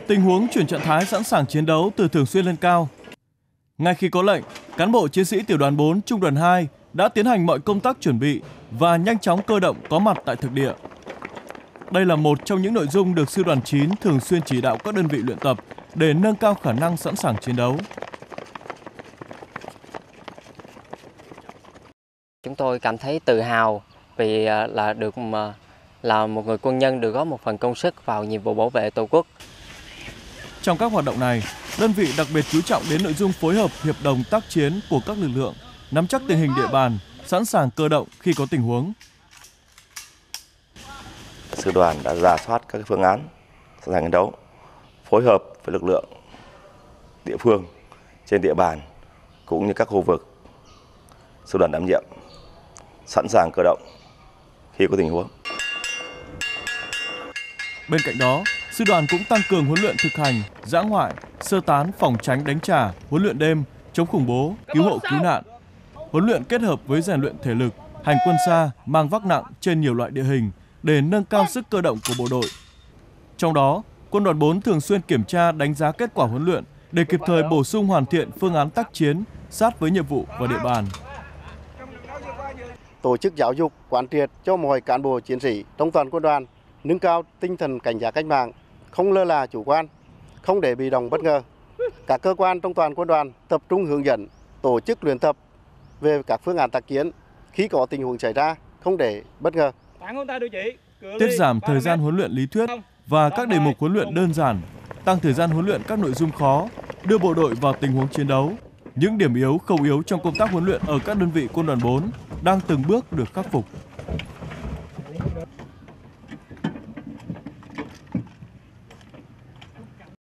Tình huống chuyển trạng thái sẵn sàng chiến đấu từ thường xuyên lên cao. Ngay khi có lệnh, cán bộ chiến sĩ tiểu đoàn 4, trung đoàn 2 đã tiến hành mọi công tác chuẩn bị và nhanh chóng cơ động có mặt tại thực địa. Đây là một trong những nội dung được sư đoàn 9 thường xuyên chỉ đạo các đơn vị luyện tập để nâng cao khả năng sẵn sàng chiến đấu. Chúng tôi cảm thấy tự hào vì là một người quân nhân được góp một phần công sức vào nhiệm vụ bảo vệ Tổ quốc. Trong các hoạt động này, đơn vị đặc biệt chú trọng đến nội dung phối hợp hiệp đồng tác chiến của các lực lượng, nắm chắc tình hình địa bàn, sẵn sàng cơ động khi có tình huống. Sư đoàn đã rà soát các phương án sẵn sàng chiến đấu, phối hợp với lực lượng địa phương trên địa bàn cũng như các khu vực sư đoàn đảm nhiệm, sẵn sàng cơ động khi có tình huống. Bên cạnh đó, sư đoàn cũng tăng cường huấn luyện thực hành, dã ngoại, sơ tán, phòng tránh đánh trả, huấn luyện đêm, chống khủng bố, cứu hộ cứu nạn. Huấn luyện kết hợp với rèn luyện thể lực, hành quân xa, mang vác nặng trên nhiều loại địa hình để nâng cao sức cơ động của bộ đội. Trong đó, Quân đoàn 4 thường xuyên kiểm tra đánh giá kết quả huấn luyện để kịp thời bổ sung hoàn thiện phương án tác chiến sát với nhiệm vụ và địa bàn. Tổ chức giáo dục quán triệt cho mọi cán bộ chiến sĩ trong toàn quân đoàn nâng cao tinh thần cảnh giác cách mạng, không lơ là chủ quan, không để bị động bất ngờ. Các cơ quan trong toàn quân đoàn tập trung hướng dẫn, tổ chức luyện tập về các phương án tác chiến khi có tình huống xảy ra, không để bất ngờ. Tiết giảm thời gian huấn luyện lý thuyết và các đề mục huấn luyện đơn giản, tăng thời gian huấn luyện các nội dung khó, đưa bộ đội vào tình huống chiến đấu. Những điểm yếu, khâu yếu trong công tác huấn luyện ở các đơn vị quân đoàn 4 đang từng bước được khắc phục.